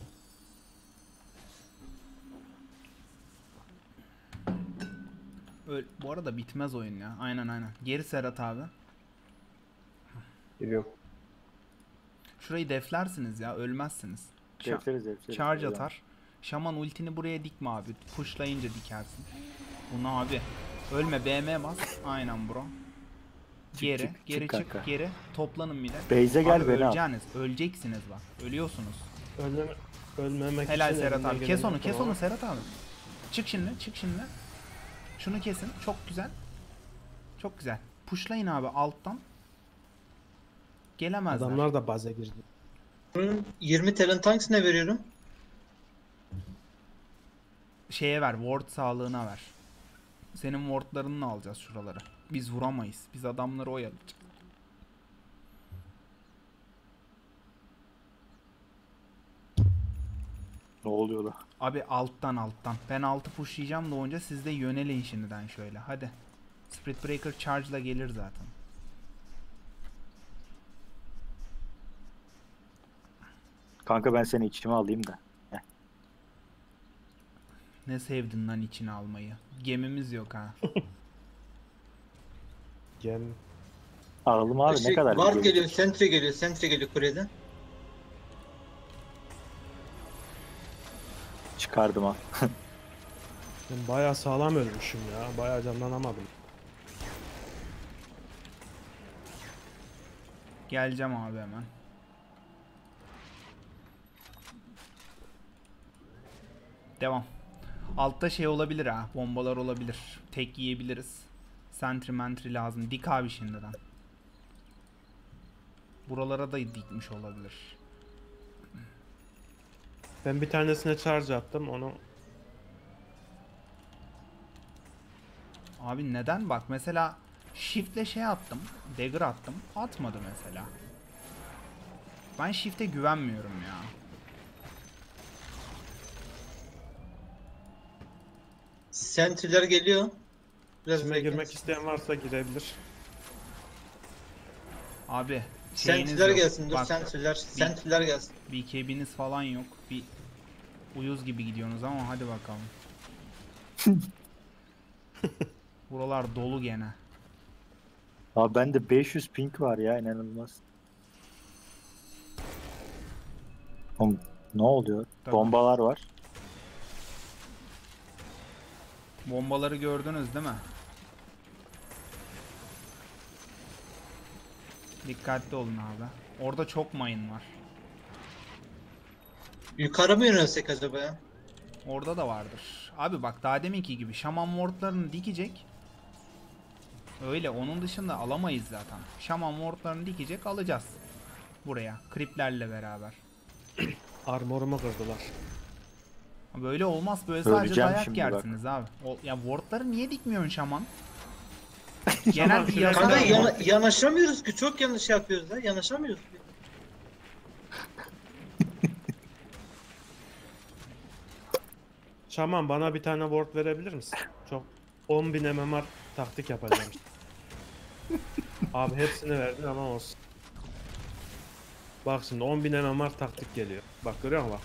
Öl Bu arada bitmez oyun ya. Aynen aynen. Geri Serhat abi. Giriyorum. Şurayı deflersiniz ya. Ölmezsiniz. Ça- Defteriz defteriz. Charge atar. Şaman ultini buraya dikme abi. Pushlayınca dikersin. Bunu abi. Ölme B M bas. Aynen bro. Geri, çık, çık geri çık, kanka. geri. Toplanın bir de. Beyze gel Abi beni al. öleceksiniz. Öleceksiniz bak. Ölüyorsunuz. Ölmeme, ölmemek Helal için Serhat elimden abi. Kes geleni onu, yaptım kes ama onu Serhat abi. Çık şimdi, çık şimdi. Şunu kesin. Çok güzel. Çok güzel. Pushlayın abi alttan. Gelemezler. adamlar da baze girdi. Bunun yirmi talent hangisine veriyorum? Şeye ver, ward sağlığına ver. Senin wardlarını alacağız şuraları. Biz vuramayız. Biz adamları oyalayacağız. Ne oluyor da? Abi alttan alttan. Ben altı pushlayacağım da onca siz de yöneleyin şimdiden şöyle. Hadi. Spirit Breaker charge'la gelir zaten. Kanka ben seni içime alayım da. Ne sevdin lan içine almayı. Gemimiz yok ha. Gem Alalım abi Şey, ne kadar Var bir geliyor, Sentry geliyor, Sentry geliyor kuleden. çıkardım ha. ben bayağı sağlam ölmüşüm ya. Bayağı canlanamadım. Geleceğim abi hemen. Devam. Altta şey olabilir ha. Bombalar olabilir. Tek yiyebiliriz. Sentry mentry lazım. Dik abi şimdiden. Buralara da dikmiş olabilir. Ben bir tanesine charge attım, onu Abi neden? Bak mesela shift'le şey attım. Dagger attım. Atmadı mesela. Ben shift'e güvenmiyorum ya. Sentry'ler geliyor. Biraz içime bekleyin. girmek isteyen varsa girebilir. Abi şeyiniz Sentry'ler yok. gelsin, dur Bak, Sentry'ler, Sentry'ler gelsin. B K B'niz falan yok. Bir uyuz gibi gidiyorsunuz ama hadi bakalım. Buralar dolu gene. Abi bende beş yüz ping var ya inanılmaz. Oğlum, ne oluyor? Tabii. Bombalar var. Bombaları gördünüz değil mi? Dikkatli olun abi. Orada çok mayın var. Yukarı mı yönelsek acaba ya? Orada da vardır. Abi bak daha deminki gibi şaman wardlarını dikecek. Öyle onun dışında alamayız zaten. Şaman wardlarını dikecek alacağız. Buraya creeplerle beraber. Armorumu kırdılar. Böyle olmaz. Böyle sadece Öleceğim dayak şimdi yersiniz abi. O, ya wardları niye dikmiyorsun şaman? Genel bir şuraya- yasa Kanka var. yana- yanaşamıyoruz ki, çok yanlış yapıyoruz ha, yanaşamıyoruz ki. Şaman bana bir tane ward verebilir misin? Çok on bin M M R taktik yapacağım. Abi hepsini verdin ama olsun. Bak şimdi on bin M M R taktik geliyor. Bak görüyor musun bak.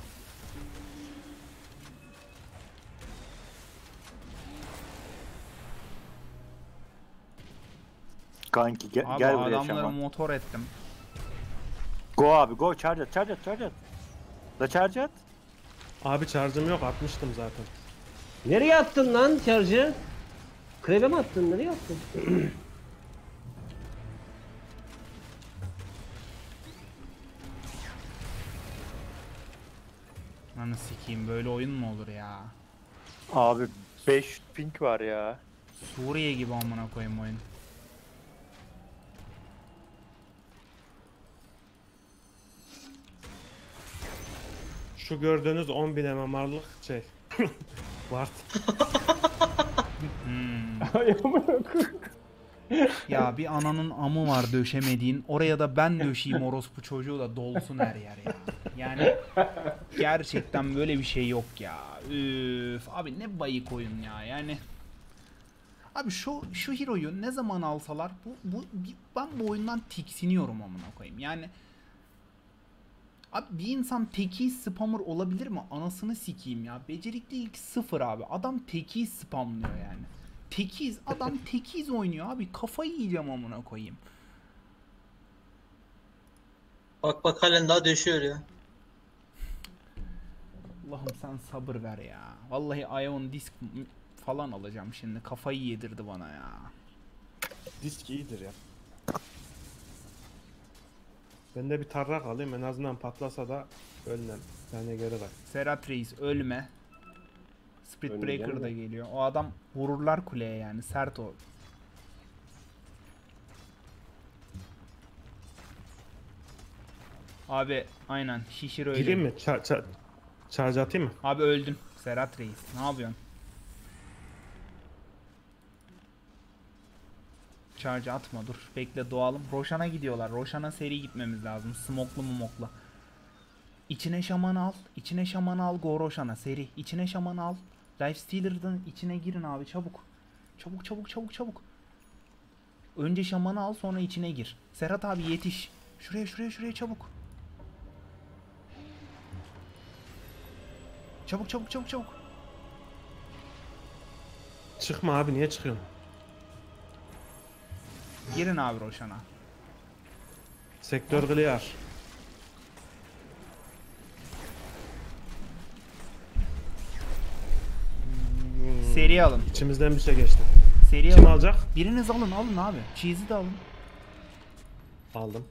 Kanki gel, Abi gel buraya adamları şaman. motor ettim. Go abi go charge at charge at charge at. Da charge at. Abi charge'ım yok atmıştım zaten. Nereye attın lan charge'ı? Krebe mi attın? Nereye attın? Anı sikeyim böyle oyun mu olur ya? Abi beş pink var ya. Suriye gibi amına koyayım oyun. Şu gördüğünüz on bin M M R'lık şey. Ward. Hmm. Ay amına koyayım. Ya bir ananın amı var döşemediğin. Oraya da ben döşeyim orospu çocuğu da dolsun her yer ya. Yani gerçekten böyle bir şey yok ya. Üf, abi ne bayık oyun ya. Yani abi şu şu hero'yu ne zaman alsalar bu bu bi- ben bu oyundan tiksiniyorum amına koyayım. Yani abi bir insan teki spammer olabilir mi? Anasını sikeyim ya. Beceriklilik sıfır abi. Adam teki spamlıyor yani. Tekiz adam tekiz oynuyor abi. Kafayı yiyeceğim amına koyayım. Bak bak halen daha döşüyor ya. Allah'ım sen sabır ver ya. Vallahi Ion disk falan alacağım şimdi. Kafayı yedirdi bana ya. Disk iyidir ya. Ben de bir tarrak alayım en azından patlasa da ölmem. Yani geri bak. Serhat Reis ölme. Split Ölmeyeceğim Breaker da de. geliyor. O adam vururlar kuleye yani. Sert o. Abi aynen şişir öyle. Gireyim mi? Ça ça charge atayım mı? Abi öldün. Serhat Reis. Ne yapıyorsun? Charge atma dur. Bekle doğalım. Roşan'a gidiyorlar. Roşan'a seri gitmemiz lazım. Smoklu mumokla. İçine şaman al. İçine şaman al. Go Roşan'a seri. İçine şaman al. Lifestealer'dan içine girin abi çabuk. Çabuk çabuk çabuk çabuk. Önce şamanı al sonra içine gir. Serhat abi yetiş. Şuraya şuraya şuraya çabuk. Çabuk çabuk çabuk çabuk. Çıkma abi niye çıkıyorsun? Girin abi Roşan'a. Sektör clear. Seri alın. İçimizden bir şey geçti. Seri Kim alın. alacak? Biriniz alın alın abi. Cheese'i de alın. Aldım.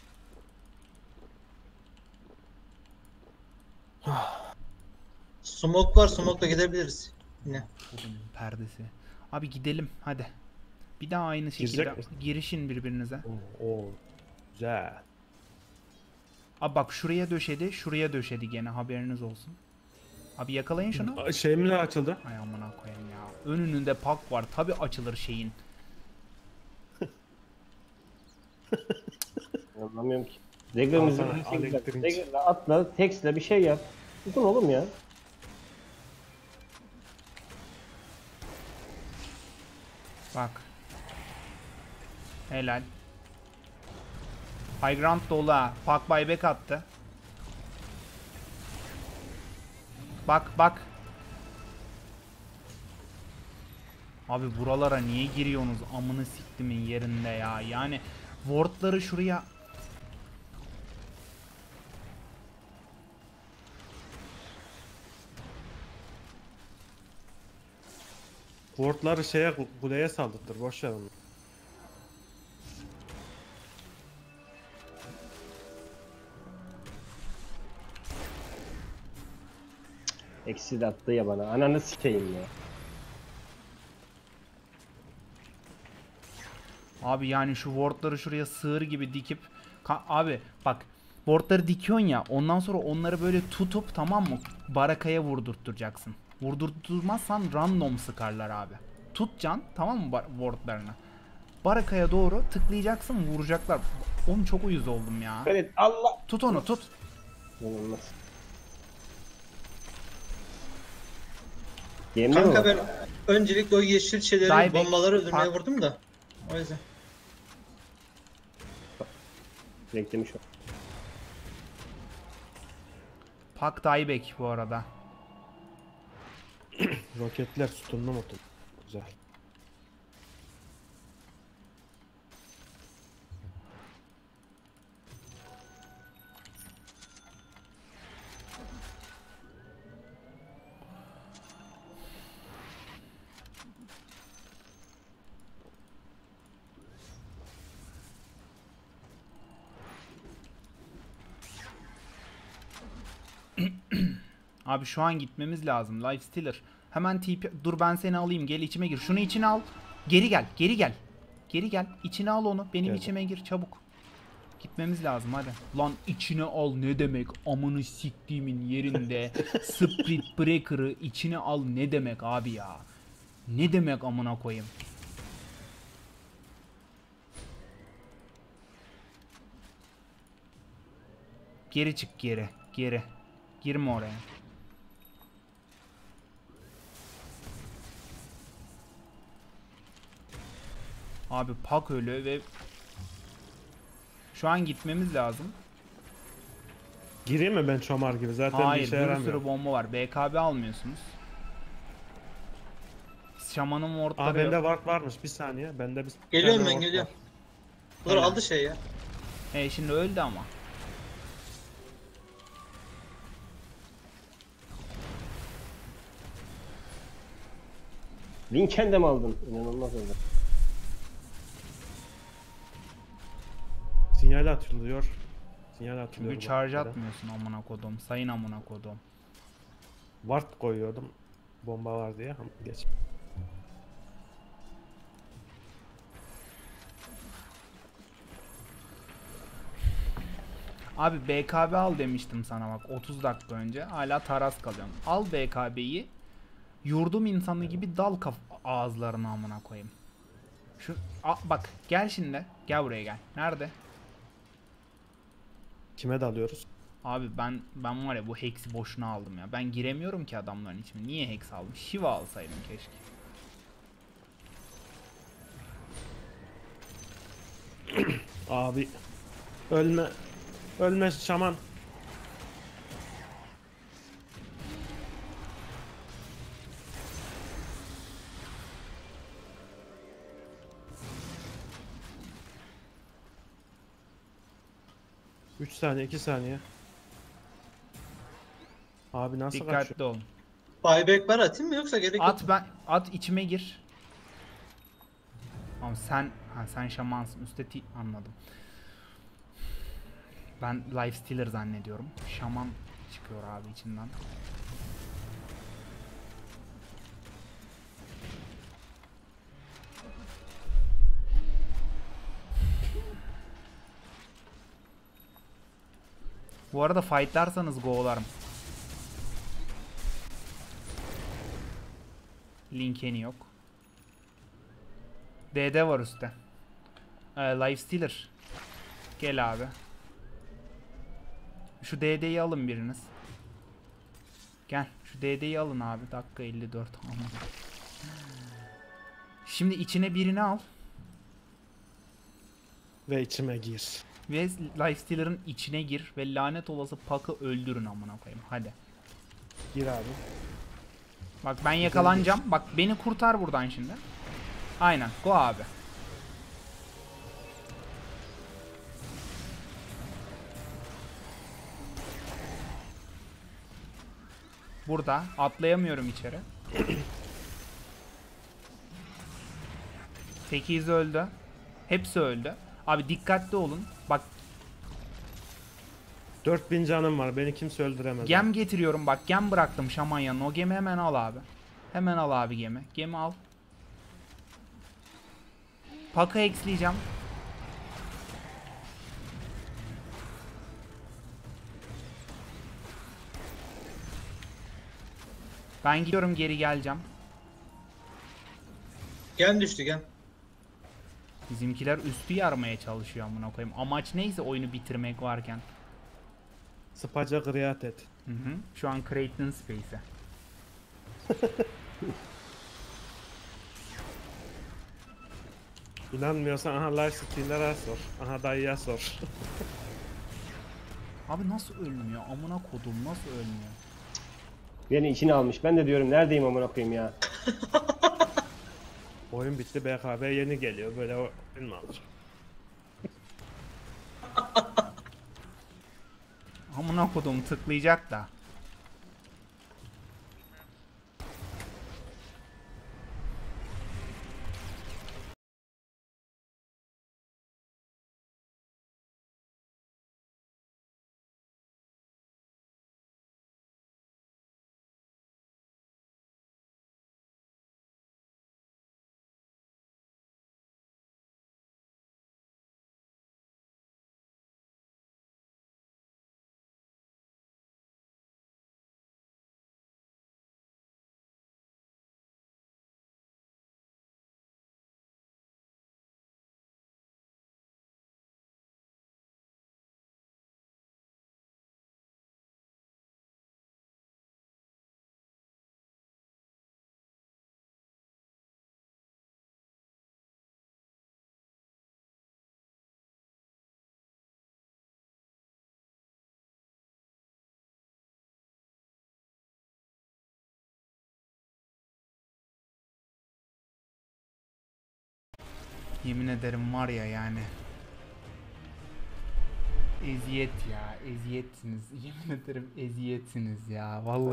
Smoke var, smoke'la gidebiliriz. Yine. Oğlum perdesi. Abi gidelim hadi. Bir daha aynı şekilde Girecek misin? girişin birbirinize. Oo, oo. Güzel. Abi bak şuraya döşedi, şuraya döşedi gene haberiniz olsun. Abi yakalayın şunu. Aa, Şey mi açıldı? Ay amına koyayım ya. Önünde pak var. Tabi açılır şeyin. Anlamıyorum ki. Dagger'ımızı Al sana, al elektrik. Dagger'la atla, text'le bir şey yap. Tutun oğlum ya. Bak. Helal. High ground dolu ha. Pak buyback attı. Bak bak. Abi buralara niye giriyorsunuz amını siktimin yerinde ya. Yani wardları şuraya. Wardları şeye kuleye saldırtır. Boş ver onu. Eksi de attı ya bana. Ananı sikeyim ya. Abi yani şu wardları şuraya sığır gibi dikip Ka- abi bak wardları dikiyorsun ya, ondan sonra onları böyle tutup tamam mı barakaya vurdurturacaksın. Vurdurtturmazsan random sıkarlar abi. Tutacaksın tamam mı bar- wardlarını. Barakaya doğru tıklayacaksın, vuracaklar. Oğlum çok uyuz oldum ya. Evet Allah. Tut onu tut. İnanılmaz. Yemin Kanka ederim. ben öncelikle o yeşil şeyleri, Dieback, bombaları öldürmeye park. vurdum da. O yüzden. Beklemiş o. Pak dieback bu arada. Roketler sütunlu mu? Güzel. Abi şu an gitmemiz lazım. Lifestealer. Hemen T P... Dur ben seni alayım. Gel içime gir. Şunu içine al. Geri gel. Geri gel. Geri gel. İçine al onu. Benim Geldim. içime gir. Çabuk. Gitmemiz lazım hadi. Lan içine al ne demek? Amını siktiğimin yerinde. Split Breaker'ı içine al ne demek abi ya? Ne demek amına koyayım? Geri çık geri. Geri. Girme oraya. Abi Pak ölü ve şu an gitmemiz lazım. Gireyim mi ben çomar gibi? Zaten bir Hayır, işe bir yaramıyor. sürü bomba var. B K B almıyorsunuz. Şamanın Aa wardları bende yok. ward varmış. Bir saniye. Bende bir Geliyorum tane ben ward geliyorum. var. Dur Helal. aldı şey ya. E şimdi öldü ama. Linken de mi aldın? İnanılmaz oldu. Sinyal atılıyor. Sinyal atılıyor. Çünkü bu charge arada. atmıyorsun amına kodum. Sayın amına kodum. Ward koyuyordum. Bomba var diye. Ama geç. Abi B K B al demiştim sana bak otuz dakika önce. Hala taras kalıyorum. Al B K B'yi. Yurdum insanı gibi dal kaf ağızlarına amına koyayım. Şu a, bak gel şimdi. Gel buraya gel. Nerede? Kime dalıyoruz? Abi ben ben var ya bu hex'i boşuna aldım ya. Ben giremiyorum ki adamların içine. Niye hex aldım? Shiva alsaydım keşke. Abi. Ölme. Ölme şaman. üç saniye, iki saniye. Abi nasıl kaçıyor? Dikkatli olun. Buyback var atayım mı yoksa gerek yok At mu? ben at içime gir. Ama sen ha sen şamansın. Üstte ti- anladım. Ben Lifestealer zannediyorum. Şaman çıkıyor abi içinden. Bu arada fightlarsanız go'larım. Linkeni yok. D D var üstte. Ee, Lifestealer. Gel abi. Şu D D'yi alın biriniz. Gel. Şu D D'yi alın abi. Dakika elli dört. Aman. Şimdi içine birini al. Ve içime gir. Ve Lifestealer'ın içine gir. Ve lanet olası Pak'ı öldürün amına koyayım. Hadi. Gir abi. Bak ben yakalanacağım. Bak beni kurtar buradan şimdi. Aynen. Go abi. Burada. Atlayamıyorum içeri. sekiz öldü. Hepsi öldü. Abi dikkatli olun. Bak dört bin canım var. Beni kimse öldüremez. Gem getiriyorum bak, gem bıraktım şaman yanına. O gemi hemen al abi. Hemen al abi gemi. Gemi al. Paka eksleyeceğim. Ben gidiyorum, geri geleceğim. Gem düştü gem. Bizimkiler üstü yarmaya çalışıyor amına koyayım. Amaç neyse oyunu bitirmek varken. Spaca kriyat et. Hı hı. Şu an Creighton Space'e. İnanmıyorsan aha lifesteal'lere sor. Aha dayıya sor. Abi nasıl ölmüyor? Amına kodum nasıl ölmüyor? Beni içine almış. Ben de diyorum neredeyim amına koyayım ya. Oyun bitti, B K B yeni geliyor. Böyle oyun mu alır? Amına kodum tıklayacak da. Yemin ederim var ya yani. Eziyet ya, eziyetsiniz. Yemin ederim eziyetsiniz ya. Vallahi